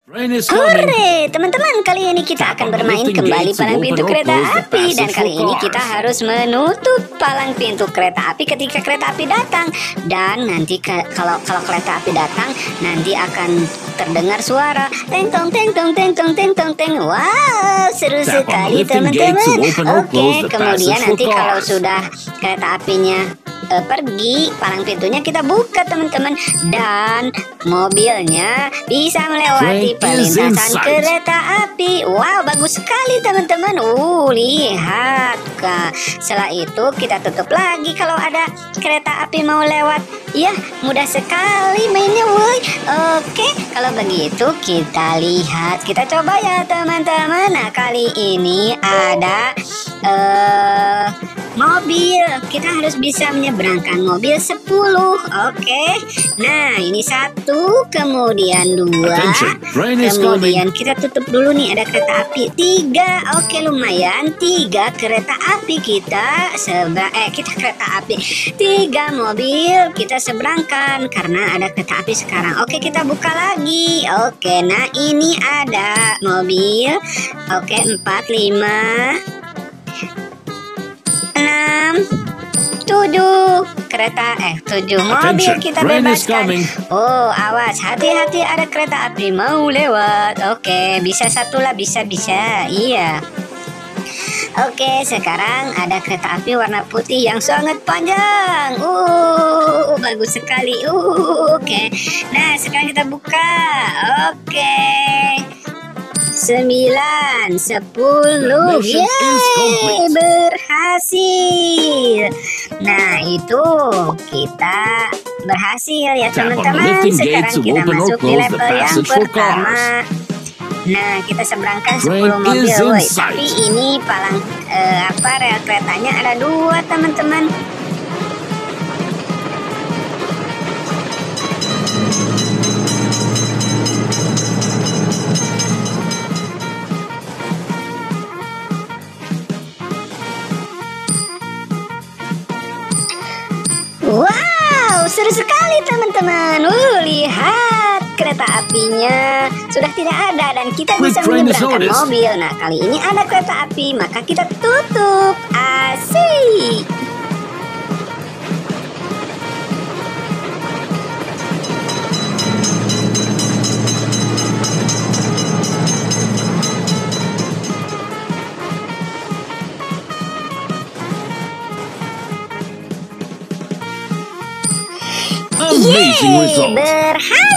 Hore, teman-teman, kali ini kita akan bermain kembali palang pintu kereta api. Dan kali ini kita harus menutup palang pintu kereta api ketika kereta api datang. Dan nanti kalau kereta api datang, nanti akan terdengar suara teng tong teng tong teng tong teng tong teng. Wow, seru sekali teman-teman. Oke, kemudian nanti kalau sudah kereta apinya pergi, palang pintunya kita buka teman-teman, dan mobilnya bisa melewati perlintasan kereta api. Wow, bagus sekali teman-teman. Lihat Kak. Setelah itu kita tutup lagi kalau ada kereta api mau lewat. Ya, mudah sekali mainnya, woi. Oke, kalau begitu kita lihat, kita coba ya teman-teman. Nah, kali ini ada mobil. Kita harus bisa menyeberangkan mobil 10. Oke. Nah, ini 1, kemudian 2. Kemudian kita tutup dulu nih, ada kereta api 3. Oke, lumayan. 3 kereta api kita kereta api. 3 mobil kita seberangkan karena ada kereta api sekarang. Oke, kita buka lagi. Oke, nah ini ada mobil. Oke, 4, 5, 6, 7 kereta 7 mobil kita bebaskan. Oh, awas, hati-hati, ada kereta api mau lewat. Oke, bisa satu lah, bisa. Iya. Oke, sekarang ada kereta api warna putih yang sangat panjang. Bagus sekali. Oke. Nah, sekarang kita buka. Oke. 9, 10. Yeay, berhasil. Nah, itu kita berhasil ya teman-teman. Sekarang kita masuk di level yang pertama. Nah, kita seberangkan 10 mobil, woy. Tapi ini palang rel keretanya ada 2 teman-teman. Wow, seru sekali teman-teman. Lihat, kereta apinya sudah tidak ada dan kita bisa menyeberangkan mobil. Nah, kali ini ada kereta api, maka kita tutup. Asik. Yeay, berhasil.